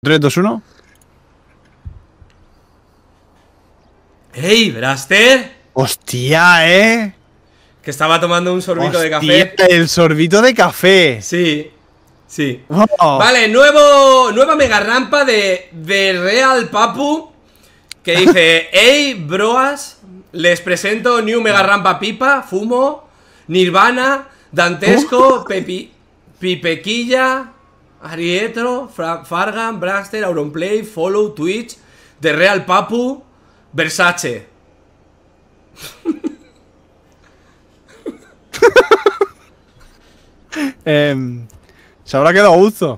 3, 2, 1. ¡Ey, Braster! ¡Hostia, Que estaba tomando un sorbito de café. El sorbito de café. Sí, sí. Oh. Vale, nueva mega rampa de Real Papu. Que dice: hey, broas, les presento New Mega Rampa Pipa, Fumo, Nirvana, Dantesco, Pipequilla, Arietro, Fargan, Braster, Auronplay, Follow, Twitch, de Real Papu, Versace. Se habrá quedado a gusto.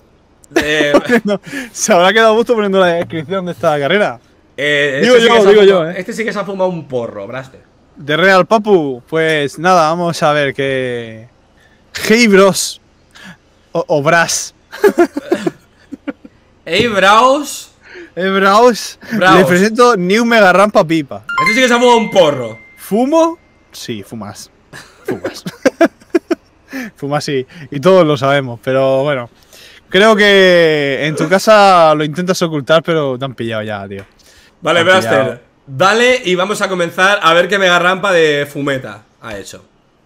Se habrá quedado a gusto poniendo la descripción de esta carrera. Digo yo. Este sí que se ha fumado un porro, Braster. De Real Papu, pues nada, vamos a ver que... Hey Bros. O Bras. Hey Braus. Braus. Le presento New Mega Rampa Pipa. Este sí que se ha fumado un porro. ¿Fumo? Sí, fumas. Fumas. Fumas sí. Y todos lo sabemos, pero bueno. Creo que en tu casa lo intentas ocultar, pero te han pillado ya, tío. Vale, Braster, dale y vamos a comenzar a ver qué mega rampa de fumeta ha hecho.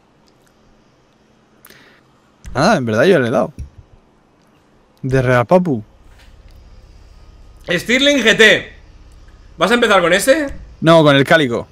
Nada, en verdad yo le he dado. De Real Papu. Stirling GT. ¿Vas a empezar con ese? No, con el cálico.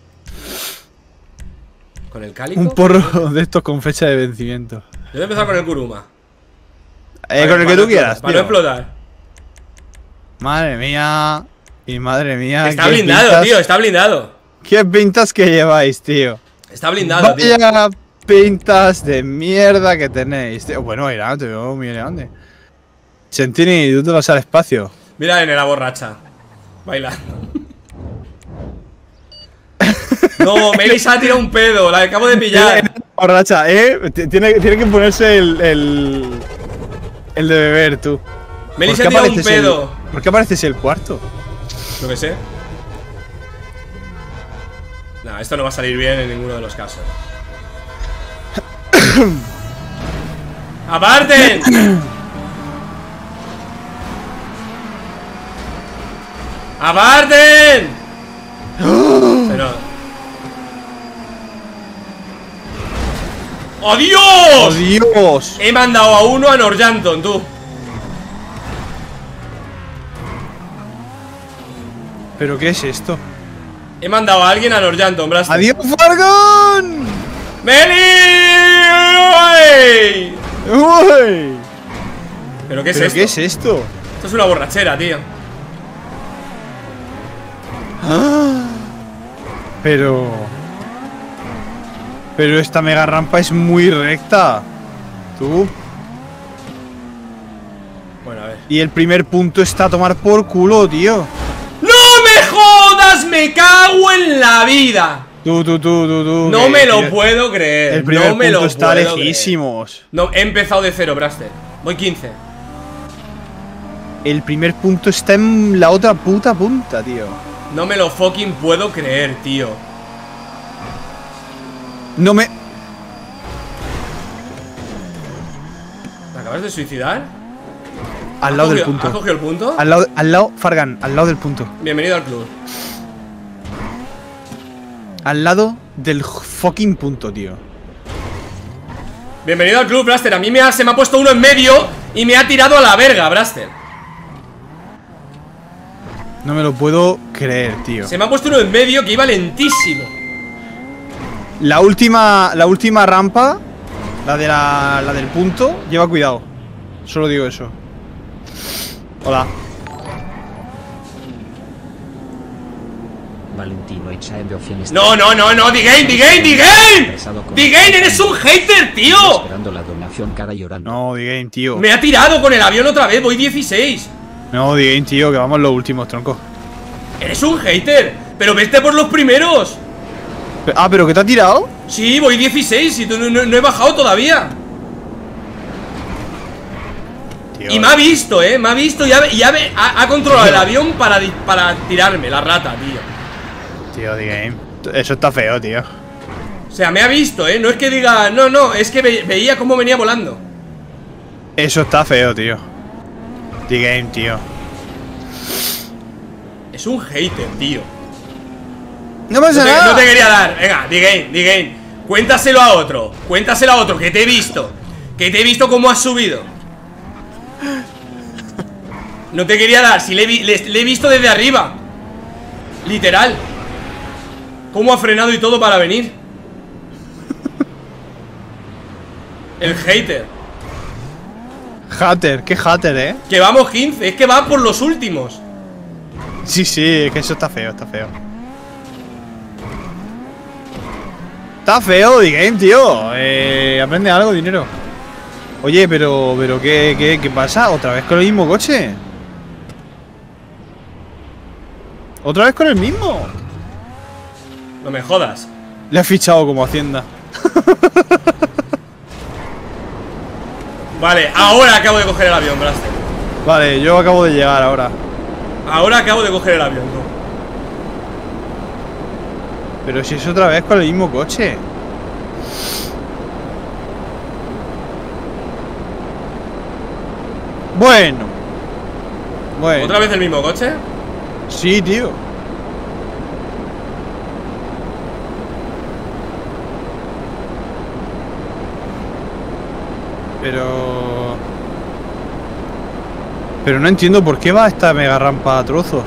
¿Con el cálico? Un porro de estos con fecha de vencimiento. Yo voy a empezar con el Kuruma. Con el que tú quieras, para no explotar. Madre mía. Y madre mía. Está blindado, tío, está blindado. ¿Qué pintas que lleváis, tío? Está blindado, tío. Vaya pintas de mierda que tenéis, tío. Bueno, mira, te veo muy grande. Sentini, tú te vas al espacio. Mira en la borracha. Baila. No, Melis ha tirado un pedo, la acabo de pillar. Borracha, tiene que ponerse el de beber, tú. Melis ha tirado un pedo. ¿Por qué apareces el cuarto? Lo que sé. No, esto no va a salir bien en ninguno de los casos. ¡Aparten! ¡Aparten! Pero... ¡Oh, Dios! ¡Oh, Dios! He mandado a uno a Northampton, tú. ¿Pero qué es esto? He mandado a alguien a Northampton, Braster. ¡Adiós, Fargan! ¡Meli! ¡Uy! ¿Pero qué es esto? ¿Qué es esto? Esto es una borrachera, tío. Pero esta mega rampa es muy recta. Tú. Bueno, a ver. Y el primer punto está a tomar por culo, tío. ¡No me jodas! ¡Me cago en la vida! Tú. No me lo puedo creer. El primer no me punto lo está puedo lejísimos. creer. No, he empezado de cero, Braster. Voy 15. El primer punto está en la otra puta punta, tío. No me lo fucking puedo creer, tío. No me... ¿Te acabas de suicidar? Al lado del punto. ¿Has cogido el punto? Al lado, Fargan, al lado del punto. Bienvenido al club. Al lado del fucking punto, tío. Bienvenido al club, Braster. A mí se me ha puesto uno en medio y me ha tirado a la verga, Braster. No me lo puedo creer, tío. Se me ha puesto uno en medio que iba lentísimo. La última rampa, la del punto, lleva cuidado. Solo digo eso. Hola. Valentino Echaedo No, D-Game, eres un hater, tío. Esperando la donación, cara llorando. No, D-Game, tío. Me ha tirado con el avión otra vez, voy 16. No, D-Game, tío, que vamos los últimos, tronco. Eres un hater, pero vete por los primeros. Ah, ¿pero qué te ha tirado? Sí, voy 16 y no he bajado todavía. Tío, y me ha visto, me ha visto y ha controlado el avión para tirarme, la rata, tío. Tío, D-Game, eso está feo, tío. O sea, me ha visto, no es que diga, no, es que veía cómo venía volando. Eso está feo, tío. The Game, tío. Es un hater, tío. No pasa nada. No te quería dar. Venga, The Game. Cuéntaselo a otro. Que te he visto. Que te he visto cómo has subido. No te quería dar. Si le he visto desde arriba. Literal. Cómo ha frenado y todo para venir. El hater. Hater, qué hater, Que vamos 15. Es que va por los últimos. Sí, sí, es que eso está feo, está feo. Está feo, The Game, tío. Aprende algo, dinero. Oye, pero ¿qué pasa? ¿Otra vez con el mismo coche? ¿Otra vez con el mismo? No me jodas. Le has fichado como Hacienda. Vale, ahora acabo de coger el avión, Blaster. Vale, yo acabo de llegar ahora. Ahora acabo de coger el avión, ¿no? Pero si es otra vez con el mismo coche. Bueno. ¿Otra vez el mismo coche? Sí, tío. Pero no entiendo por qué va esta mega rampa a trozos.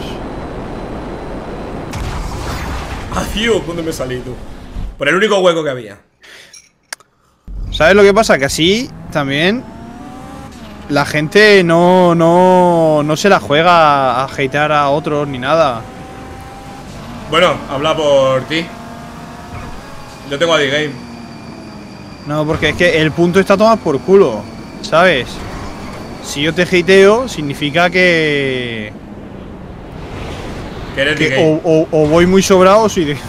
Adiós, ¿dónde me salí tú? Por el único hueco que había. ¿Sabes lo que pasa? Que así también la gente no se la juega a hatear a otros ni nada. Bueno, habla por ti. Yo tengo a The Game. No, porque es que el punto está tomado por culo, ¿sabes? Si yo te hateo, significa que Que eres The Game. o voy muy sobrado o soy de...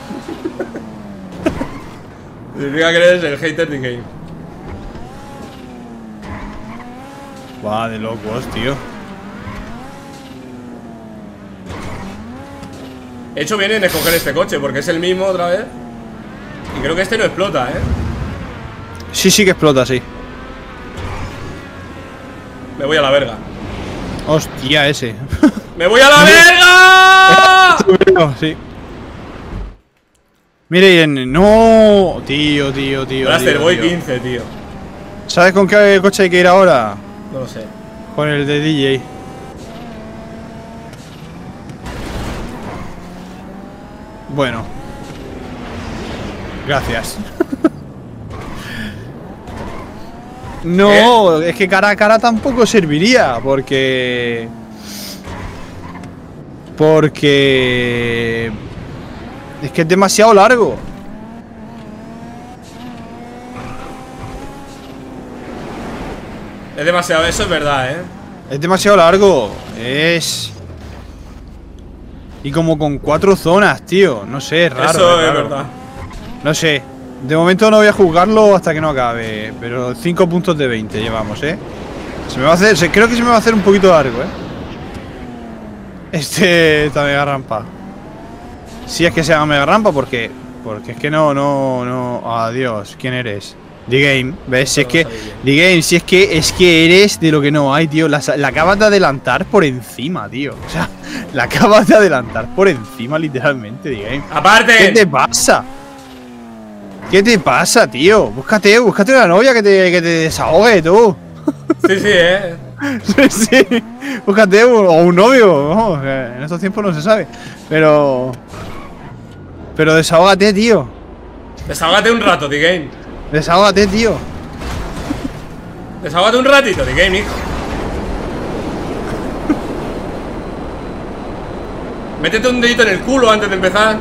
Significa que eres el hater The Game. Va, de locos, tío. He hecho bien en escoger este coche, porque es el mismo otra vez. Y creo que este no explota, ¿eh? Sí, sí que explota, sí. Me voy a la verga. Hostia, ese. ¡Me voy a la verga! Sí. Mire, no, tío. Blaster, tío, voy tío. 15, tío. ¿Sabes con qué coche hay que ir ahora? No lo sé. Con el de DJ. Bueno. Gracias. No, es que cara a cara tampoco serviría, porque es que es demasiado largo. Es demasiado, eso es verdad, ¿eh? Es demasiado largo. Y como con 4 zonas, tío. No sé, es raro. Eso es raro. verdad. No sé. De momento no voy a jugarlo hasta que no acabe. Pero 5 puntos de 20 llevamos, Se me va a hacer. Creo que se me va a hacer un poquito largo, Esta mega rampa. Si es que se llama mega rampa, porque es que no. Adiós. ¿Quién eres? The Game, ¿ves? Si es que The Game, si es que eres de lo que no hay, tío. La acabas de adelantar por encima, tío. O sea, la acabas de adelantar por encima, literalmente, The Game. ¡Aparte! ¿Qué te pasa? ¿Qué te pasa, tío? Búscate una novia que te desahogue, tú. Sí, Sí. Búscate o un novio. Vamos, en estos tiempos no se sabe. Pero desahógate, tío. Desahógate un rato, The Game. Desahógate, tío. Desahógate un ratito, The Game, hijo. Métete un dedito en el culo antes de empezar.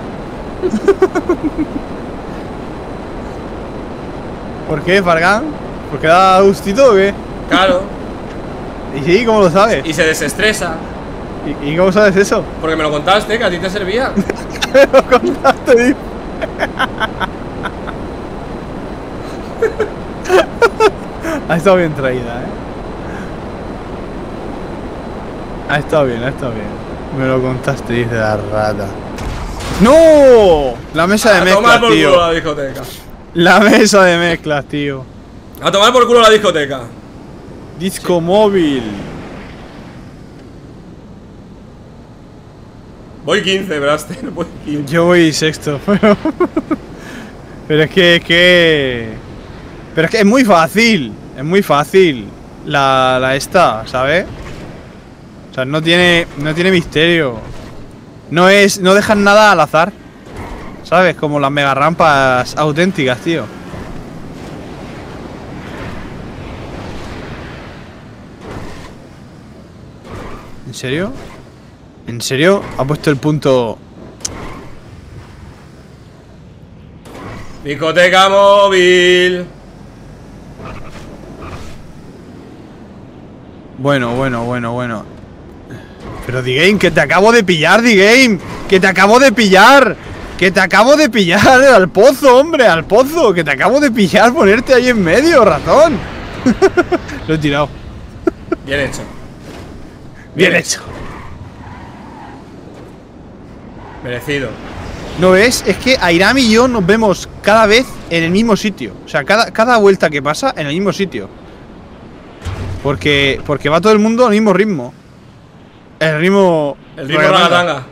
¿Por qué, Fargan? ¿Por qué da gustito o qué? Claro. ¿Y sí? ¿Cómo lo sabes? Y se desestresa. ¿Y cómo sabes eso? Porque me lo contaste, que a ti te servía. Me lo contaste, tío. Ha estado bien traída, Ha estado bien. Me lo contaste, dice la rata. ¡No! La mesa de A tomar mezclas, por culo tío. la discoteca. La mesa de mezclas, tío. A tomar por culo la discoteca. Disco móvil. Voy 15, Braster, voy 15. Yo voy sexto, pero... Pero es que... Pero es que es muy fácil. Es muy fácil. La esta, ¿sabes? O sea, no tiene misterio. No dejan nada al azar. ¿Sabes? Como las mega rampas auténticas, tío. ¿En serio? ¿En serio? Ha puesto el punto... Discoteca móvil. Bueno. Pero D-Game, que te acabo de pillar, D-Game. Que te acabo de pillar. Que te acabo de pillar. Al pozo, hombre, al pozo. Que te acabo de pillar, ponerte ahí en medio, ratón. Lo he tirado. Bien hecho. Bien hecho. Merecido. ¿No ves? Es que Airam y yo nos vemos cada vez en el mismo sitio. O sea, cada vuelta que pasa en el mismo sitio. Porque va todo el mundo al mismo ritmo. El ritmo ragatanga.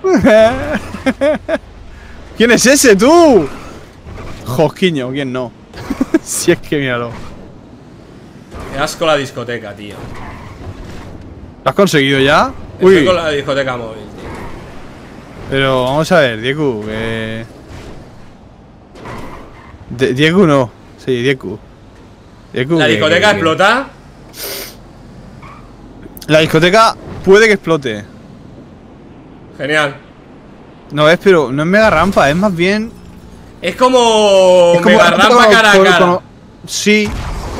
¿Quién es ese, tú? Josquiño, ¿quién no? Si es que míralo. Qué asco la discoteca, tío. ¿Lo has conseguido ya? Estoy con la discoteca móvil, tío. Pero vamos a ver, Dieku, Dieku no. Sí, Dieku. ¿La discoteca explota? La discoteca puede que explote. Genial. No es, pero no es mega rampa, es más bien... Es como mega rampa cara a cara. Sí.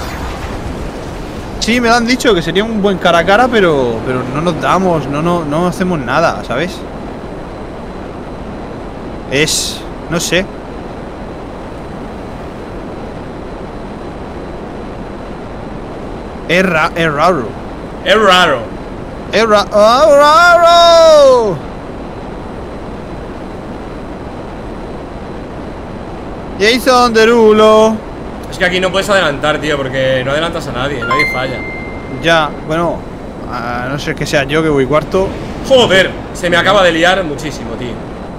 Sí, me lo han dicho que sería un buen cara a cara, pero no nos damos, no hacemos nada, ¿sabes? No sé. Es raro. Es raro. Raro. Jason Derulo. Es que aquí no puedes adelantar, tío, porque no adelantas a nadie falla. Ya, bueno, a no ser que sea yo que voy cuarto. Joder, se me acaba de liar muchísimo, tío.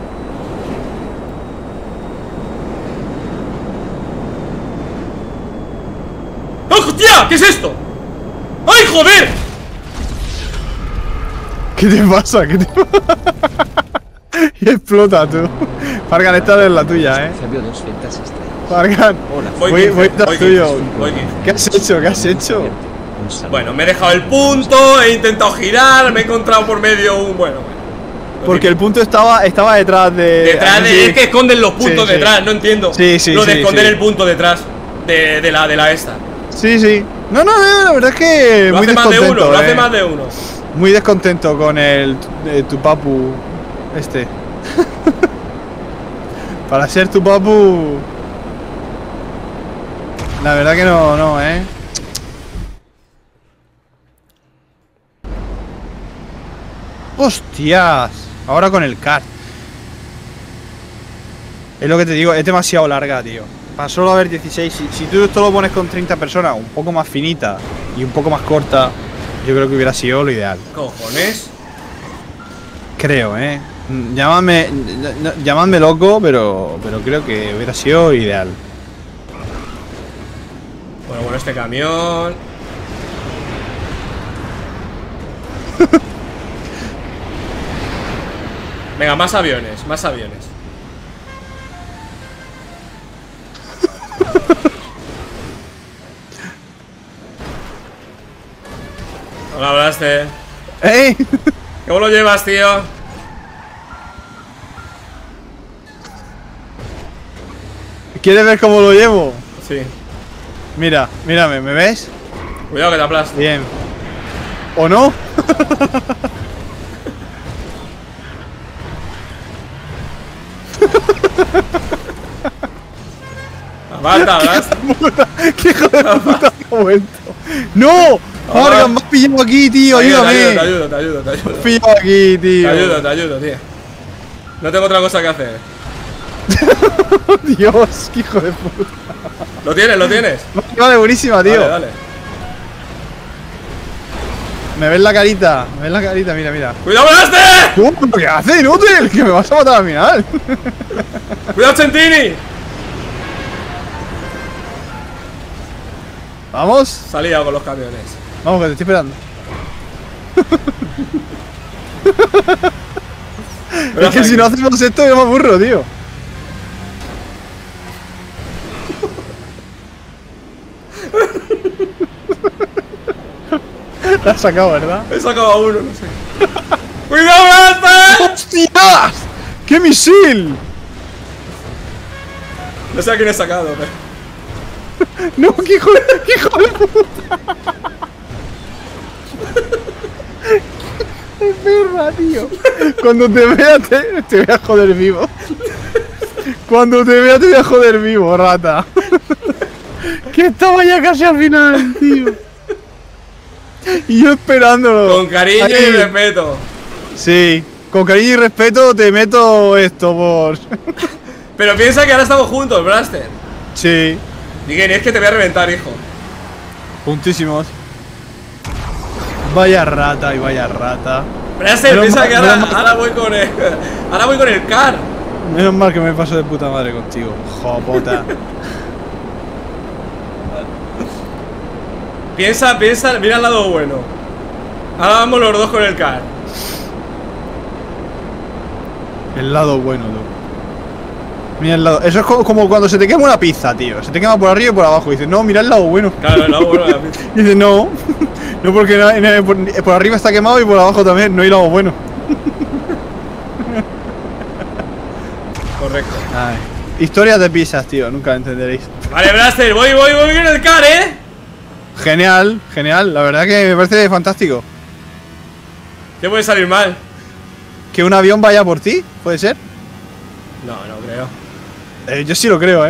¡Hostia! ¿Qué es esto? ¡Ay, joder! ¿Qué te pasa? Y explota, tú. Fargan, esta es la tuya, Recibió 200 estrellas. Fargan, Hola. voy tras tuyo. Voy 15. ¿Qué has hecho? ¿Qué has hecho? Un saludo. Bueno, me he dejado el punto, he intentado girar, me he encontrado por medio un... Bueno. Porque el punto estaba detrás de... Detrás de... Es que esconden los puntos Sí, sí. detrás, no entiendo. Sí, sí, Lo de sí, esconder sí. el punto detrás de la esta. Sí. No, la verdad es que Lo muy hace más de descontento, uno, lo hace más de uno. Muy descontento con tu papu este. Para ser tu papu... La verdad que no, ¡Hostias! Ahora con el kart. Es lo que te digo, es demasiado larga, tío. Para solo haber 16, si tú esto lo pones con 30 personas, un poco más finita y un poco más corta, yo creo que hubiera sido lo ideal. Cojones. Creo, llamadme loco, pero creo que hubiera sido ideal. Bueno, este camión. Venga, más aviones, más aviones. Hola, Blaster. ¡Ey! ¿Cómo lo llevas, tío? ¿Quieres ver cómo lo llevo? Sí. Mírame, ¿me ves? Cuidado que te aplastes. Bien. ¿O no? Aparta, Blaster. ¡Qué hijo de puta me ha vuelto! ¡No! Fargan, me has pillado aquí, tío, ayúdame. Te ayudo. Me has pillado aquí, tío. Te ayudo, tío. No tengo otra cosa que hacer. Dios, qué hijo de puta. ¿Lo tienes? Vale, buenísima, tío. Dale. Me ves la carita. Me ves la carita, mira, mira. ¡Cuidado, Blaster! ¿Qué hace, inútil? Que me vas a matar al final. ¡Cuidado, Centini! Vamos. Salida con los camiones. Vamos, que te estoy esperando. Es que si no hacemos esto, yo me aburro, tío. La has sacado, ¿verdad? He sacado a uno, no sé. ¡Cuidado, Blaster! ¡Hostias! ¡Qué misil! No sé a quién he sacado, pero. No, qué hijo de puta. ¡Qué perra, tío! Cuando te vea, te voy a joder vivo. Cuando te vea, te voy a joder vivo, rata. Que estaba ya casi al final, tío. Y yo esperándolo. Con cariño Ahí. y respeto. Sí, con cariño y respeto te meto esto por. Pero piensa que ahora estamos juntos, Blaster. Sí, Digan, es que te voy a reventar, hijo. juntísimos. Vaya rata y vaya rata. Blaster, Menos piensa mal- que menos mal- ahora voy con el. Ahora voy con el car. Menos mal que me paso de puta madre contigo, jopota. Piensa, mira el lado bueno. Ahora vamos los dos con el car. El lado bueno, tú. Mira el lado. Eso es como cuando se te quema una pizza, tío. Se te quema por arriba y por abajo. Y dices, no, mira el lado bueno. Claro, el lado bueno de la pizza. Y dices, no. No, porque por arriba está quemado y por abajo también. No hay lado bueno. Correcto. Ay. Historias de pizzas, tío. Nunca entenderéis. Vale, Blaster, voy en el car, Genial, genial. La verdad que me parece fantástico. ¿Qué puede salir mal? ¿Que un avión vaya por ti? ¿Puede ser? No, no creo. Yo sí lo creo,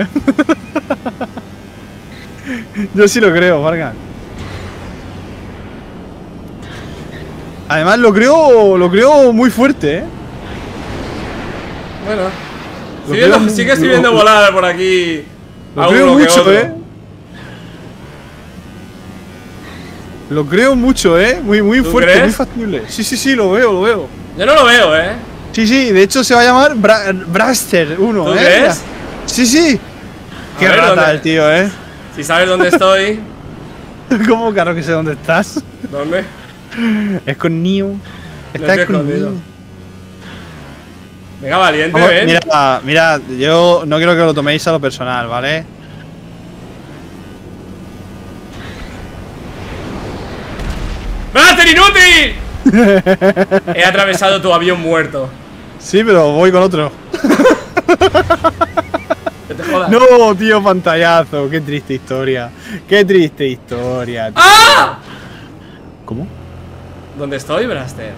Yo sí lo creo, Vargas. Además lo creo muy fuerte, Bueno. Lo Sí, creo sí que estoy viendo volar por aquí. Lo alguno creo que mucho, otro. Lo creo mucho, muy ¿Tú fuerte, crees? muy factible. Sí, sí, sí, lo veo. Yo no lo veo, Sí, sí, de hecho se va a llamar Braster 1, ¿Tú crees? Sí, sí. Qué ver, rata ¿dónde? el tío, Si sabes dónde estoy. ¿Cómo claro que sé dónde estás? ¿Dónde? Es con Neo. Está estoy con escondido. Neo. Venga, valiente, Vamos, ven. mira, yo no quiero que lo toméis a lo personal, ¿vale? ¡Blaster inútil! He atravesado tu avión muerto. Sí, pero voy con otro. Que te jodas. No, tío, pantallazo. Qué triste historia. Qué triste historia, tío. ¡Ah! ¿Cómo? ¿Dónde estoy, Blaster?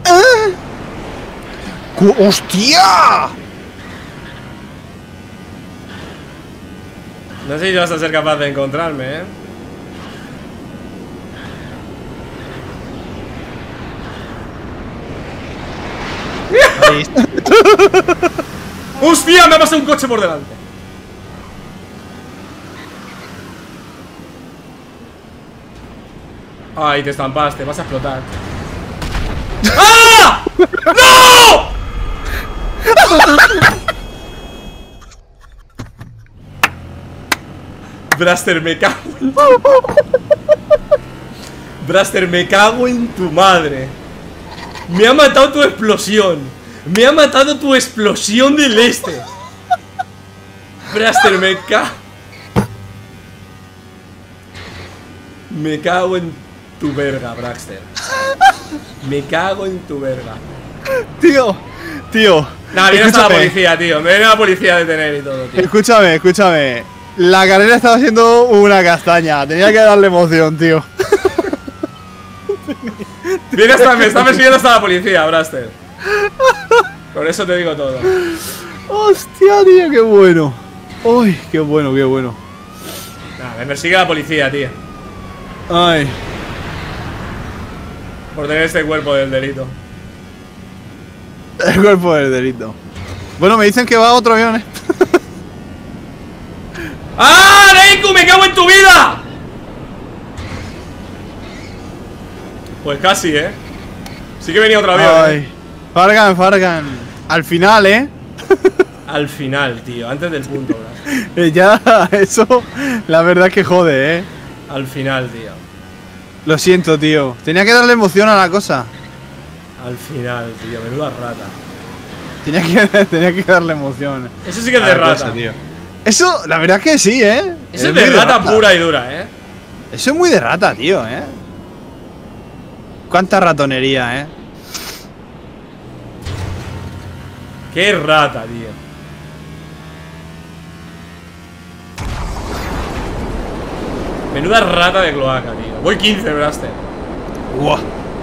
¡Hostia! No sé si vas a ser capaz de encontrarme, Ahí está. ¡Hostia! Me ha pasado un coche por delante. Ay, te estampaste, vas a explotar. ¡Ah! ¡No! Braster, me cago en... Braster, me cago en tu madre. Me ha matado tu explosión. Me ha matado tu explosión del este. Braster, me cago. Me cago en tu verga, Braxter. Me cago en tu verga. Tío. Nada, viene hasta la Escúchame. policía, tío. Me viene la policía a detener y todo, tío. Escúchame. La carrera estaba siendo una castaña. Tenía que darle emoción, tío. Viene hasta, me está persiguiendo hasta la policía, Braster. Por eso te digo todo. Hostia, tío, qué bueno. Uy, qué bueno. Nada, me persigue la policía, tío. Ay. Por tener este cuerpo del delito. El cuerpo del delito. Bueno, me dicen que va otro avión, ¡Ah, Reiku! ¡Me cago en tu vida! Pues casi, ¿eh? Sí que venía otro avión. Ay. Fargan. Al final, ¿eh? Al final, tío. Antes del punto, bro. Ya, eso, la verdad es que jode, ¿eh? Al final, tío. Lo siento, tío. Tenía que darle emoción a la cosa. Al final, tío. Menuda rata. Tenía que darle emoción. Eso sí que es a de la rata. cosa, tío. Eso, la verdad es que sí, ¿eh? Eso es muy de rata pura y dura, ¿eh? Eso es muy de rata, tío, ¿eh? Cuánta ratonería, ¿eh? Qué rata, tío. Menuda rata de cloaca, tío. Voy 15, Blaster. Buah.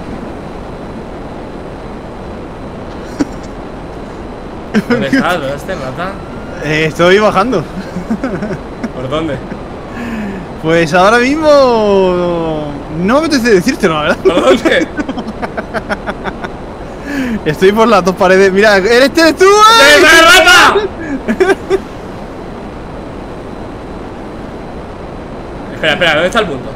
¿Dónde estás, Blaster, rata? Estoy bajando. ¿Por dónde? Pues ahora mismo no me apetece decírtelo, la verdad. ¿Por dónde? Estoy por las dos paredes. Mira, eres tú, ¿eh? ¡De rata! Espera, ¿dónde está el punto?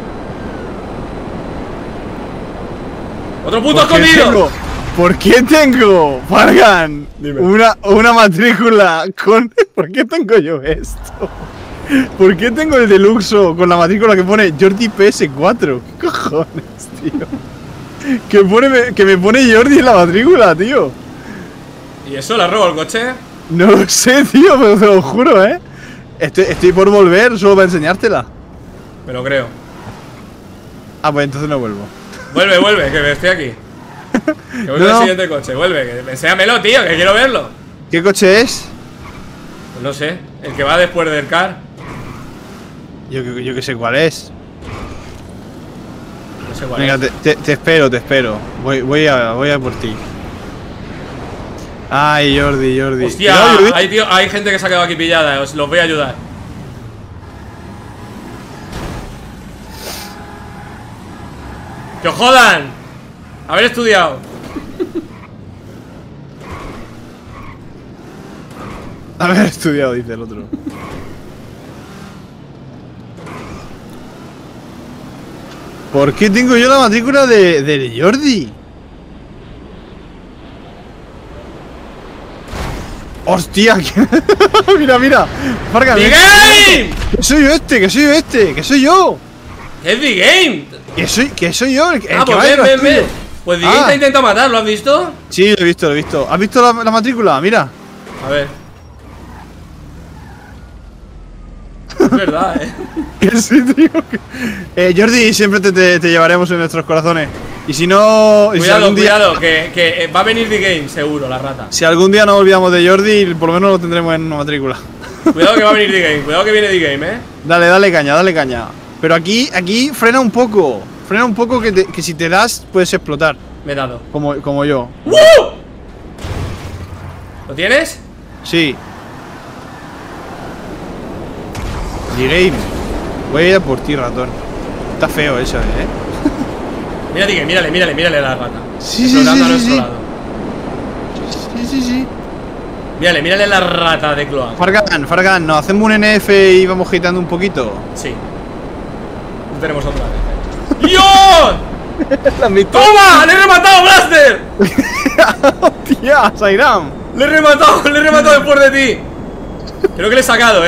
¡Otro punto escondido! ¿Por qué tengo, Fargan, Dime. una matrícula con... ¿Por qué tengo yo esto? ¿Por qué tengo el deluxo con la matrícula que pone Jordi PS4? ¿Qué cojones, tío? Que me pone Jordi en la matrícula, tío. ¿Y eso? ¿Le robo el coche? No lo sé, tío, pero te lo juro, ¿eh? Estoy por volver solo para enseñártela. Me lo creo. Ah, pues entonces no vuelvo. Vuelve, que estoy aquí. Que voy con el siguiente coche, vuelve, que enséñamelo, tío, que quiero verlo. ¿Qué coche es? Pues no sé, el que va después del car. Yo que sé cuál es. No sé cuál Venga, es. te espero. Voy a por ti. Ay, Jordi. Hostia, Cuidado, Jordi. hay gente que se ha quedado aquí pillada, os los voy a ayudar. ¡Que os jodan! Haber estudiado. Haber estudiado, dice el otro. ¿Por qué tengo yo la matrícula de Jordi? ¡Hostia! Mira. Fargan, ¡The Game! Que soy yo. ¡Es The Game! Que soy yo el que Ah, va pues detrás ven. tuyo. Pues The Game te intenta matar, ¿lo has visto? Sí, lo he visto. ¿Has visto la matrícula? Mira. A ver. Es verdad, Que sí, tío. Jordi, siempre te llevaremos en nuestros corazones. Y si no. Cuidado, que va a venir The Game, seguro, la rata. Si algún día nos olvidamos de Jordi, por lo menos lo tendremos en una matrícula. Cuidado que va a venir The Game, cuidado que viene The Game, Dale caña. Pero aquí frena un poco. Frena un poco que si te das puedes explotar. Me he dado. Como yo. ¿Lo tienes? Sí. The-Game. Voy a ir a por ti, ratón. Está feo eso, Mira The Game, mírale a la rata. Sí, Explorando a nuestro lado. Sí. Mírale la rata de cloaca. Fargan, ¿nos hacemos un NF y vamos gitando un poquito? Sí. No tenemos otra vez. ¡Dios! ¡Toma! ¡Le he rematado, Blaster! ¡Hostia, Sairam! ¡Le he rematado después de ti! Creo que le he sacado,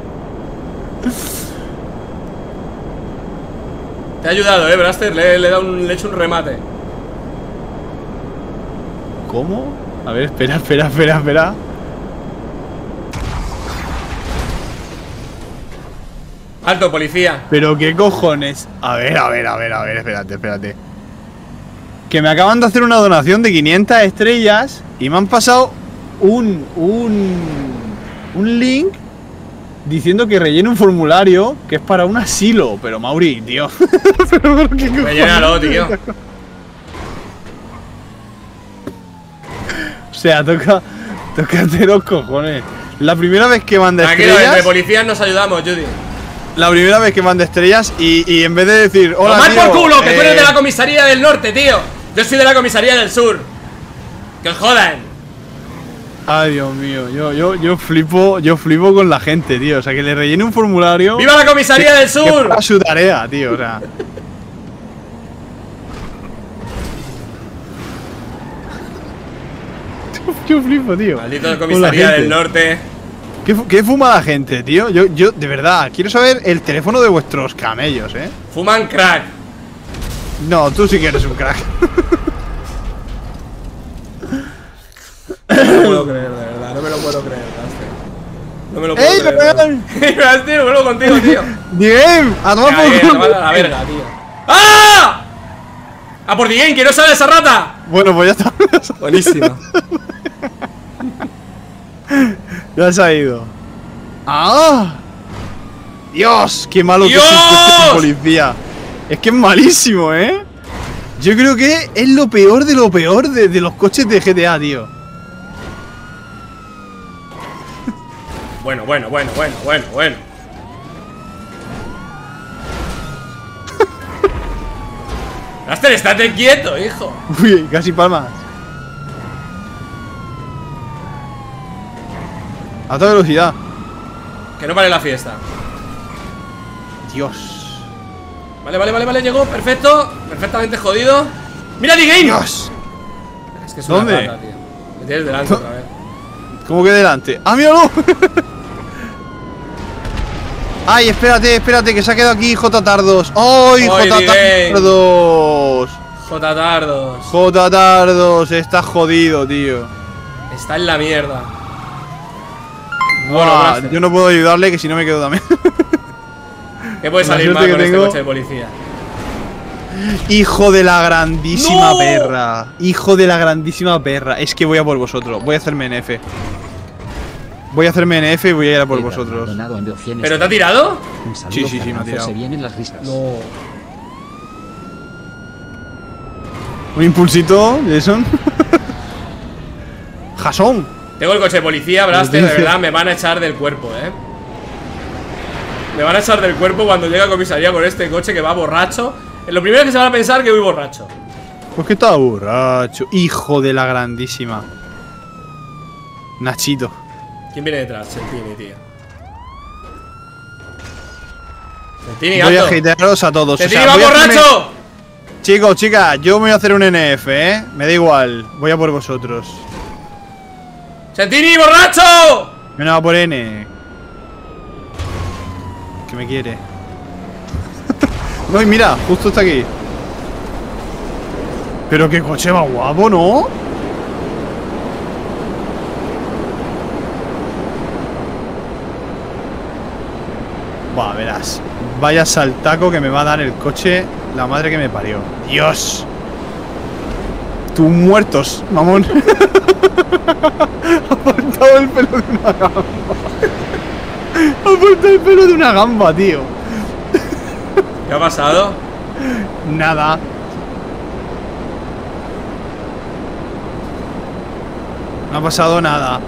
Te ha ayudado, Blaster. Le he hecho un remate. ¿Cómo? A ver, espera. Alto, policía. Pero qué cojones. A ver, espérate. Que me acaban de hacer una donación de 500 estrellas y me han pasado un link diciendo que rellene un formulario que es para un asilo. Pero Mauri, tío. Pero qué cojones. Rellénalo, tío. O sea, tócate los cojones. La primera vez que manda Tranquilo, entre estrellas. policías nos ayudamos, Judy. La primera vez que manda estrellas y en vez de decir hola. ¡Tomad tío, por culo! ¡Que tú eres de la comisaría del norte, tío! Yo soy de la comisaría del sur. ¡Que os jodan! Ay, Dios mío, yo flipo con la gente, tío. O sea, que le rellene un formulario. ¡Viva la comisaría del sur! A su tarea, tío. O sea. Yo flipo, tío. Maldito Con la comisaría gente. del norte. ¿Qué fuma la gente, tío? Yo, de verdad, quiero saber el teléfono de vuestros camellos, ¿eh? Fuman crack. No, tú sí que eres un crack. No me lo puedo creer, de verdad. No me lo puedo creer, Raster. No me lo puedo ¡Ey, creer. Raster, vuelvo contigo, tío. Diem, a tomar Ya, por culo. a la verga, tío. ¡Ah! ¡A por Digame, que no sale esa rata! Bueno, pues ya está. Buenísima. Ya se ha ido. ¡Ah! ¡Dios! ¡Qué malo ¡Dios! que es el coche de policía! Es que es malísimo, ¿eh? Yo creo que es lo peor de los coches de GTA, tío. Bueno. Raster, estate quieto, hijo. Uy, casi palmas. A toda velocidad. Que no vale la fiesta. Dios. Vale, llegó, perfecto. Perfectamente jodido. ¡Mira, Digame! Dios. Es que es ¿Dónde? una rata, tío. Me tienes delante otra vez. ¿Cómo que delante? ¡Ah, míralo! ¡Ay, espérate, que se ha quedado aquí J Tardos! ¡Ay, Ay, J Digame. Tardos! J Tardos. J Tardos, está jodido, tío. Está en la mierda. Buah, Raster, yo no puedo ayudarle, que si no me quedo también. ¿qué puede la salir suerte mal que con este tengo. coche de policía? Hijo de la grandísima ¡No! perra. Hijo de la grandísima perra. Es que voy a por vosotros. Voy a hacerme NF. Voy a hacerme NF y voy a ir a por Eda, vosotros. donado en 200. ¿Pero te ha tirado? Un saludo, Sí, me ha Fernando, tirado. Se vienen las risas. No. Un impulsito, Jason. Jason. Tengo el coche de policía, Blaster, de verdad, me van a echar del cuerpo, Me van a echar del cuerpo cuando llegue a comisaría con este coche que va borracho. Lo primero que se van a pensar que voy borracho. Pues que estaba borracho. Hijo de la grandísima. Nachito. ¿Quién viene detrás? Sentini, tío. Sentini, Voy a gato. hatearos a todos. ¡Sentini, va voy a hacerme- borracho! Chicos, chicas, yo me voy a hacer un NF, ¿eh? Me da igual. Voy a por vosotros. ¡Sentini, borracho! Me va por N. Que me quiere. No, y mira, justo está aquí. Pero qué coche va guapo, ¿no? Buah, verás. Vaya saltaco que me va a dar el coche. La madre que me parió. Dios. Tú muertos, mamón. Ha faltado el pelo de una gamba. Ha faltado el pelo de una gamba, tío. ¿Qué ha pasado? Nada. No ha pasado nada.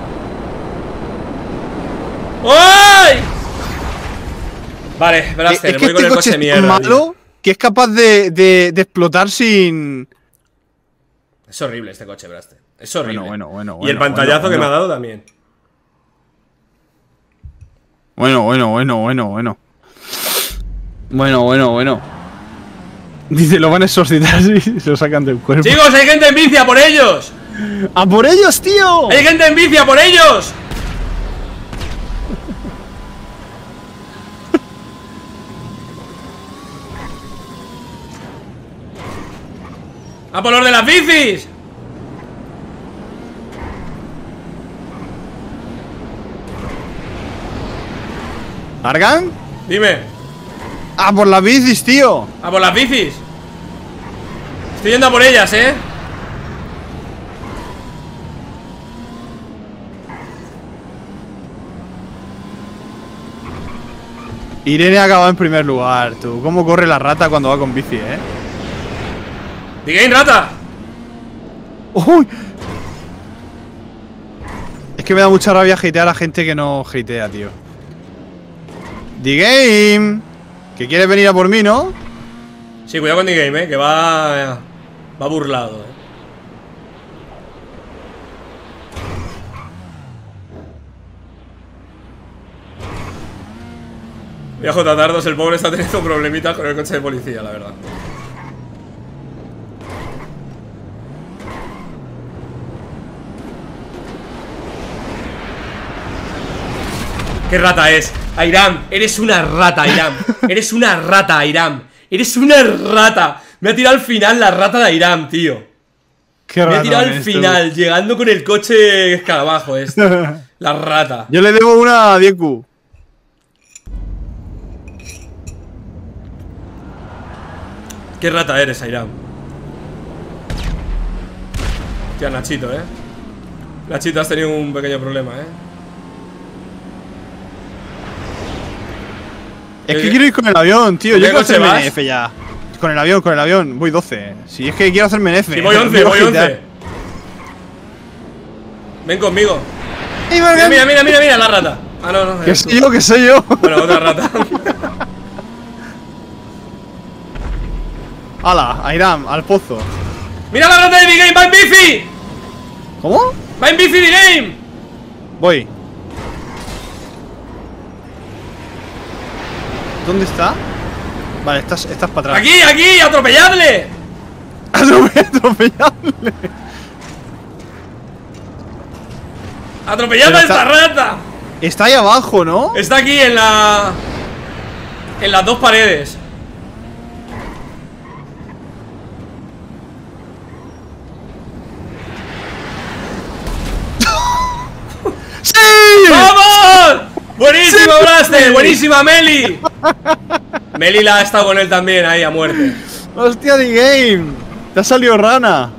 ¡Ay! Vale, Blaster, Es que voy con este el coche coche de es mierda. tan tío. malo que es capaz de explotar sin... Es horrible este coche, Blaster. Es horrible. Bueno. Y el pantallazo que me ha dado también. Bueno. Dice, lo van a exorcitar y se lo sacan del cuerpo. ¡Chicos, hay gente en bici, a por ellos! ¡A por ellos, tío! ¡Hay gente en bici, a por ellos! ¡A por los de las bicis! ¿Argan? Dime, ¡A por las bicis, tío! a por las bicis. Estoy yendo a por ellas, Irene acaba en primer lugar, tú. ¿Cómo corre la rata cuando va con bici, ¡Digame, rata! ¡Uy! Es que me da mucha rabia hatear a gente que no hatea, tío. The Game. Que quieres venir a por mí, ¿no? Sí, cuidado con Digame, que va burlado, Viejo Tatardos, el pobre está teniendo problemitas con el coche de policía, la verdad. Qué rata es. Airam, eres una rata, Airam. Eres una rata, Airam. Eres una rata. Me ha tirado al final la rata de Airam, tío. Qué Me ha tirado al ratón final, llegando con el coche escarabajo este. La rata. Yo le debo una a Dieku. Qué rata eres, Airam. Tía, Nachito, Nachito, has tenido un pequeño problema, Es que quiero ir con el avión, tío. ¿Con Yo qué quiero hacer coche vas? MNF ya. Con el avión. Voy 12. Si es que quiero hacer MNF. Sí, voy 11, voy 11. Ven conmigo. Mira, la rata. Ah, no, Que soy yo. Bueno, otra rata. Hala, Airam, al pozo. ¡Mira la rata de mi game! ¡Va en bici! ¿Cómo? ¡Va en bici de game! Voy. ¿Dónde está? Vale, estás para atrás. ¡Aquí! ¡Atropelladle! Atropellarle. ¡Atropellad a esta rata! Está ahí abajo, ¿no? Está aquí en la... En las dos paredes. ¡Sí! ¡Vamos! ¡Buenísimo, Blaster! ¡Buenísima, Meli! Meli la ha estado con él también, ahí a muerte. ¡Hostia, de game! Te ha salido rana.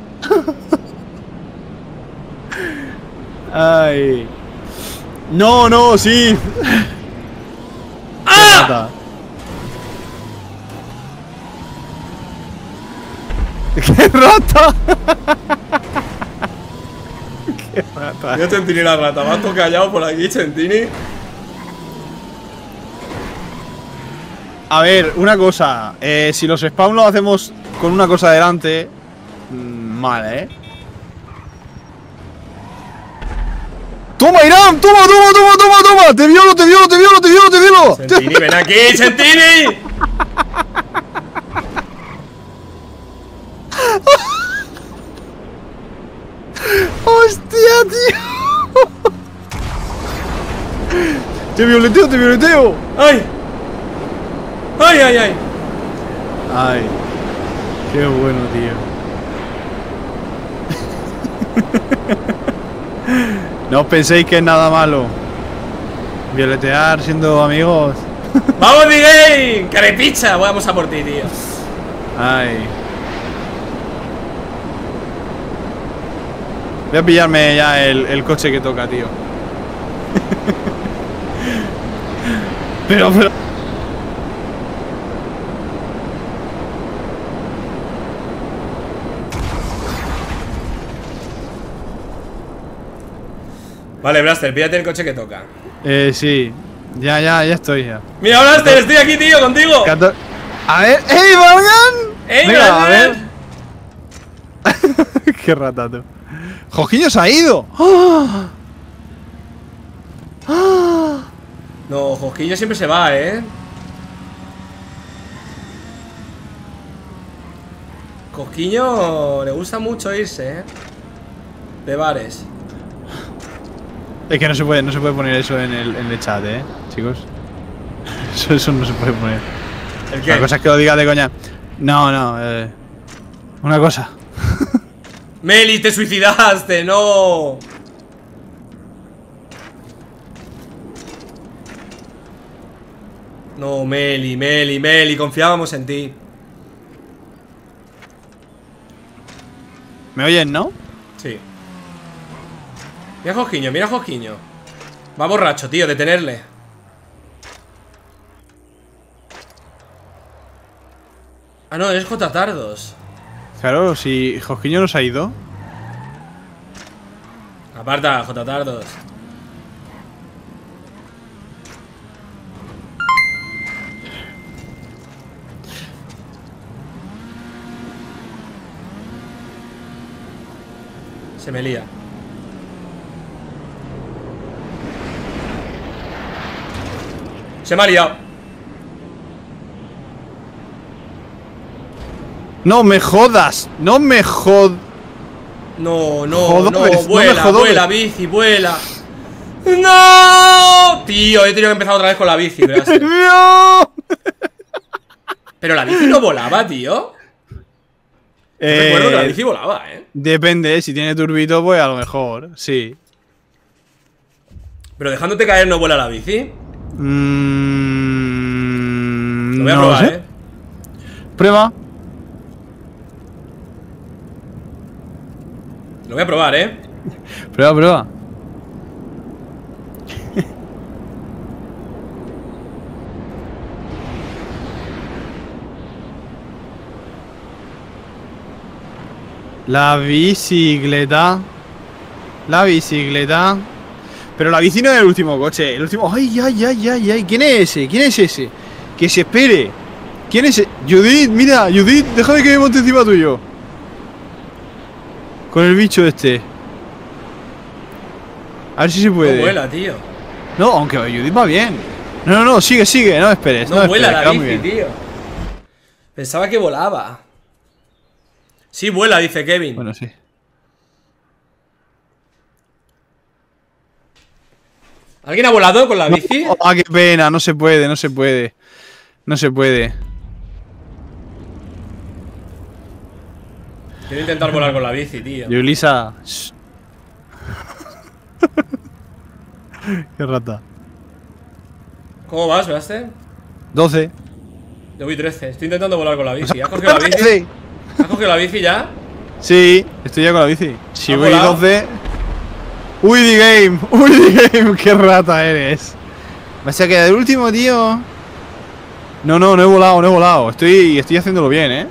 Ay. No, sí. ¡Ah! ¡Qué rata! ¡Qué rata! Yo Chentini la rata, va todo callado por aquí, Chentini. A ver, una cosa. Si los spawns los hacemos con una cosa delante, mal, ¡Toma, Airam! ¡Toma! ¡Te violo! Chentini, ven aquí, Chentini. ¡Hostia, tío! ¡Te violeteo! ¡Ay! ¡Ay! Ay, qué bueno, tío. No os penséis que es nada malo violetear siendo amigos. ¡Vamos, Miguel! ¡Carepicha! Vamos a por ti, tío. Ay. Voy a pillarme ya el coche que toca, tío. Pero... Vale, Blaster, pídate el coche que toca. Sí. Ya estoy ya. Mira, Blaster, estoy aquí, tío, contigo. A ver, ¡hey, Morgan! ¡Ey, Venga, Blaster! a ver. Qué ratato. ¡Joquiño se ha ido! No, Josquillo siempre se va, Josquillo le gusta mucho irse, de bares. Es que no se puede poner eso en el chat, chicos. Eso no se puede poner. ¿El qué? La cosa es que lo digas de coña. No, una cosa. Meli, te suicidaste, no. No, Meli, confiábamos en ti. ¿Me oyen, no? Sí. Mira Josquiño. Va borracho, tío, detenerle. Ah, no, es J. Tardos. Claro, si Joquiño nos ha ido. Aparta, J. Tardos. Se me lía. Se me ha liado. No me jodas. No me jod... No, Jodobes, no me vuela, jodobes. vuela, bici, vuela. ¡No! Tío, he tenido que empezar otra vez con la bici, verás. ¡No! Pero la bici no volaba, tío. Recuerdo que la bici volaba, Depende, si tiene turbito, pues a lo mejor, sí. Pero dejándote caer no vuela la bici. Lo voy a no probar, lo sé. Prueba. Lo voy a probar, Prueba, prueba. La bicicleta. La bicicleta. Pero la bici no es el último coche. El último. ¡Ay, ay, ay, ay, ay! ¿Quién es ese? ¿Quién es ese? Que se espere. ¿Quién es ese? Judith, mira, Judith, déjame que me monte encima tuyo. Con el bicho este. A ver si se puede. No vuela, tío. No, aunque Judith va bien. No, no, no, sigue, sigue, no esperes. No vuela esperes, la que va muy bici, bien. tío. Pensaba que volaba. Sí, vuela, dice Kevin. Bueno, sí. ¿Alguien ha volado con la bici? Ah, qué pena, no se puede, no se puede. No se puede. Quiero intentar volar con la bici, tío. Yulisa. Qué rata. ¿Cómo vas, Baste? 12. Yo voy 13. Estoy intentando volar con la bici. ¿Has cogido la bici? Sí. ¿Has cogido la bici ya? Sí, estoy ya con la bici. Si ¿Has voy volado? 12. Uy, the game. Uy, the game. Qué rata eres. Me se queda el último, tío. No, no, no he volado, no he volado. Estoy haciéndolo bien,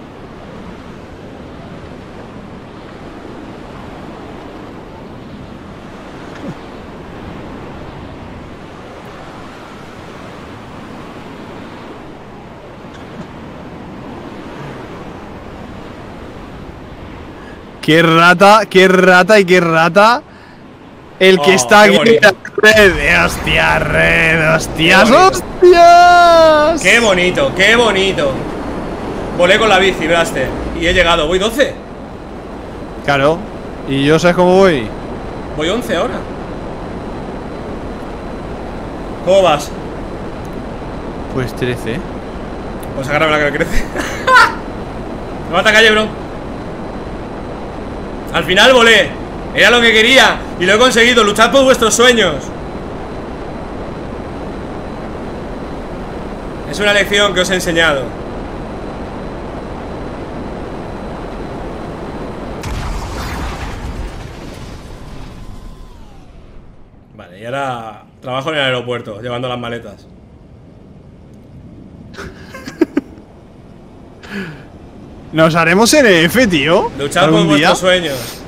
Qué rata y qué rata. El que está qué aquí en la bonito. red. Hostia, red, hostias, Qué bonito. hostias. ¡Qué bonito, qué bonito! Volé con la bici, Blaster. Y he llegado. Voy 12. Claro. ¿Y yo sabes cómo voy? Voy 11 ahora. ¿Cómo vas? Pues 13. Pues agárrame la que me crece. Levanta calle, bro. Al final volé. Era lo que quería. Y lo he conseguido. Luchad por vuestros sueños. Es una lección que os he enseñado. Vale, y ahora trabajo en el aeropuerto, llevando las maletas. ¿Nos haremos NF, tío? Luchad por ¿Algún día? vuestros sueños.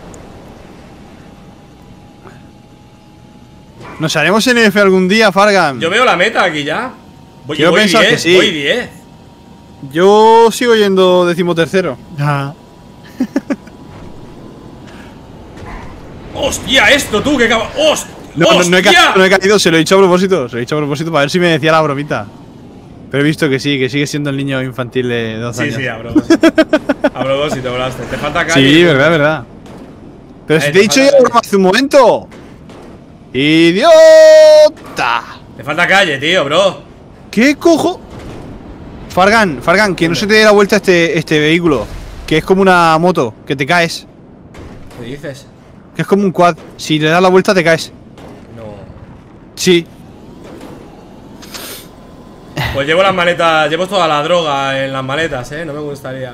¿Nos haremos NF algún día, Fargan? Yo veo la meta aquí ya. Quiero voy pensar 10, que sí. voy 10. Yo sigo yendo 13º. Ah. ¡Hostia, esto tú! ¡Que caba! ¡Hostia! No he caído, no he caído, se lo he dicho a propósito. Se lo he dicho a propósito para ver si me decía la bromita. Pero he visto que sí, que sigue siendo el niño infantil de 12 años. Sí, a propósito. A propósito, Blaster. Te falta calle. Sí, verdad, verdad. Pero si Ahí te he te dicho falta yo calle. hace un momento. ¡Idiota! Te falta calle, tío, bro. ¿Qué cojo? Fargan, que no se te dé la vuelta este vehículo. Que es como una moto, que te caes. ¿Qué dices? Que es como un quad. Si le das la vuelta te caes. No. Sí. Pues llevo las maletas, llevo toda la droga en las maletas, no me gustaría.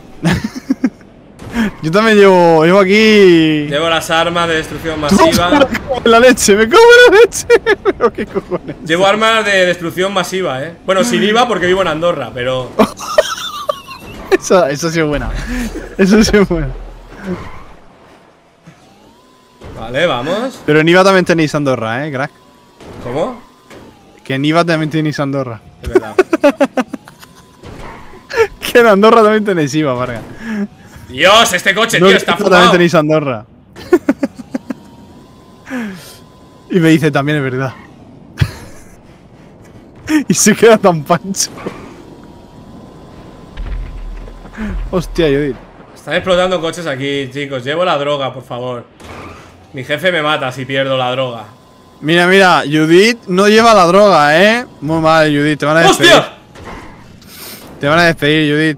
Yo también llevo aquí. Llevo las armas de destrucción Me masiva. cago en la leche, me cago en la leche. Pero qué cojones. Llevo armas de destrucción masiva, Bueno, sin IVA porque vivo en Andorra, pero. Eso ha sido buena. Eso ha sido buena. Vale, vamos. Pero en IVA también tenéis Andorra, crack. ¿Cómo? Que en IVA también tenéis Andorra. Es verdad. Que en Andorra también tenéis IVA, Vargas. Dios, este coche, No, tío, está también fumado. tenéis Andorra. Y me dice, también es verdad. Y se queda tan pancho. Hostia, Judith. Están explotando coches aquí, chicos. Llevo la droga, por favor. Mi jefe me mata si pierdo la droga. Mira, mira, Judith no lleva la droga, ¿eh? Muy mal, Judith, te van a despedir. ¡Hostia! Te van a despedir, Judith.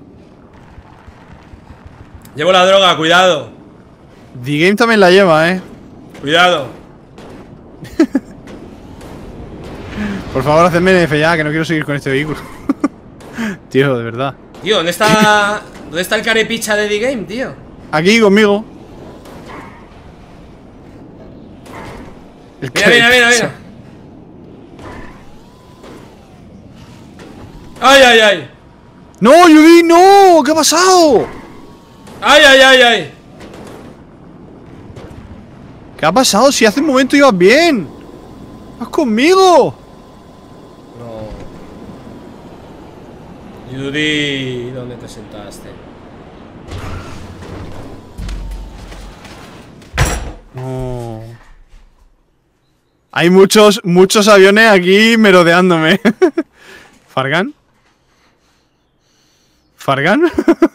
Llevo la droga, cuidado. The Game también la lleva, ¿eh? Cuidado. Por favor, hacedme NF ya, que no quiero seguir con este vehículo. Tío, de verdad. Tío, ¿dónde está el carepicha de The Game, tío? Aquí conmigo. Mira, mira, mira, mira. ¡Ay, ay, ay! ¡No, Judith, no! ¿Qué ha pasado? ¡Ay, ay, ay, ay! ¿Qué ha pasado? Si hace un momento ibas bien. ¡Vas conmigo! No. Judy, ¿dónde te sentaste? No. Hay muchos aviones aquí merodeándome. ¿Fargan? ¿Fargan?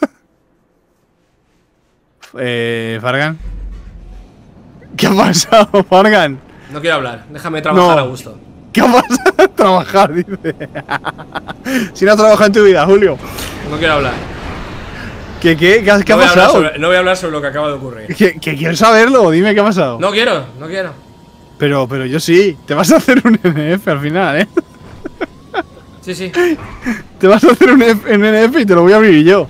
Fargan. ¿Qué ha pasado, Fargan? No quiero hablar, déjame trabajar No. a gusto. ¿Qué ha pasado? Trabajar, dice. Si no has trabajado en tu vida, Julio. No quiero hablar. ¿Qué ha No voy a hablar pasado? no voy a hablar sobre lo que acaba de ocurrir. Que quiero saberlo, dime qué ha pasado. No quiero, no quiero. Pero yo sí. Te vas a hacer un NF al final, ¿eh? Sí, sí. Te vas a hacer un NF y te lo voy a abrir yo.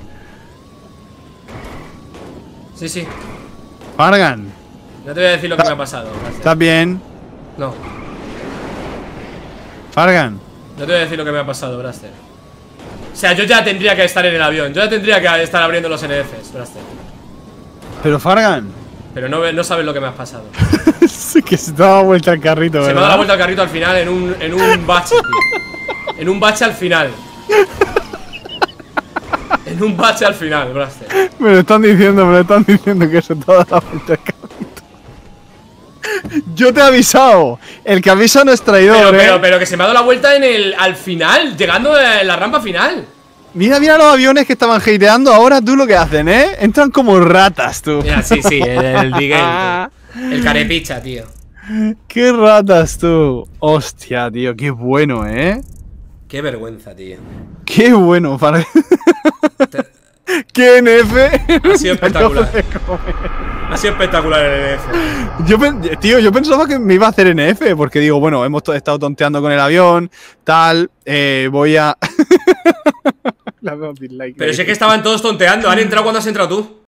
Sí, sí. Fargan, No te voy a decir lo que me ha pasado. Gracias. ¿estás bien? No, Fargan. no te voy a decir lo que me ha pasado, Braster. O sea, yo ya tendría que estar en el avión. Yo ya tendría que estar abriendo los NFs, Braster. Pero Fargan. Pero no sabes lo que me has pasado. Sí, que se te ha dado vuelta el carrito, Se ¿verdad? me ha dado la vuelta al carrito al final en un bache, tío. En un bache al final. En un bache al final, Braster. Me lo están diciendo que se te ha dado la vuelta el carrito. Yo te he avisado. El que avisa no es traidor, Pero que se me ha dado la vuelta al final, llegando a la rampa final. Mira los aviones que estaban hateando. Ahora tú lo que hacen, ¿eh? Entran como ratas, tú. Mira, sí, el D-Game. El carepicha, tío. Qué ratas, tú. Hostia, tío, qué bueno, ¿eh? Qué vergüenza, tío. Qué bueno, para... ¡Qué NF! Ha sido espectacular. Ha sido espectacular el NF. Yo pensaba que me iba a hacer NF, porque digo, bueno, hemos estado tonteando con el avión, tal, voy a... Pero si es que estaban todos tonteando, han entrado cuando has entrado tú.